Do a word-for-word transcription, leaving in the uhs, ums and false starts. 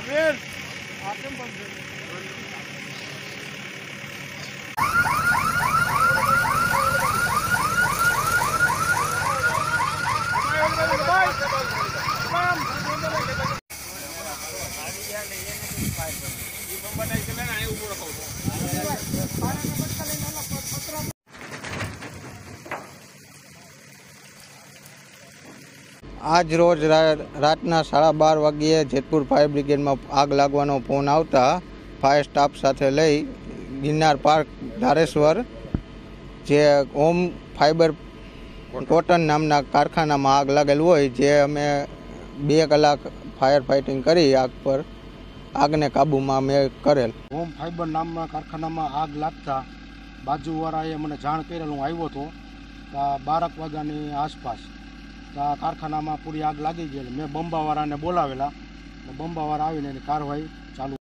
આજ રોજ રાતના સાડા બાર વાગ્યે જેતપુર ફાયર બ્રિગેડમાં આગ લાગવાનો ફોન આવતા ફાયર સ્ટાફ સાથે લઈ ગિરનાર પાર્ક ધારેશ્વર જે ઓમ ફાઈબર કોટન નામના કારખાનામાં આગ લાગેલ હોય, જે અમે બે કલાક ફાયર ફાઇટિંગ કરી આગ પર આગને કાબૂમાં અમે કરેલ. ઓમ ફાઈબર નામના કારખાનામાં આગ લાગતા બાજુવાળાએ મને જાણ કરેલ. હું આવ્યો હતો બારક વાગ્યાની આસપાસ. કારખાનામાં પૂરી આગ લાગી ગયેલી. મેં બંબાવાળાને બોલાવેલા. બંબાવાળા આવીને એની કાર્યવાહી ચાલુ